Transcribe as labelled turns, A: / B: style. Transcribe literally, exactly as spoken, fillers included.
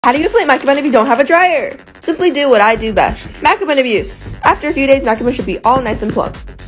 A: How do you inflate Makima if you don't have a dryer? Simply do what I do best. Makima abuse. After a few days, Makima should be all nice and plump.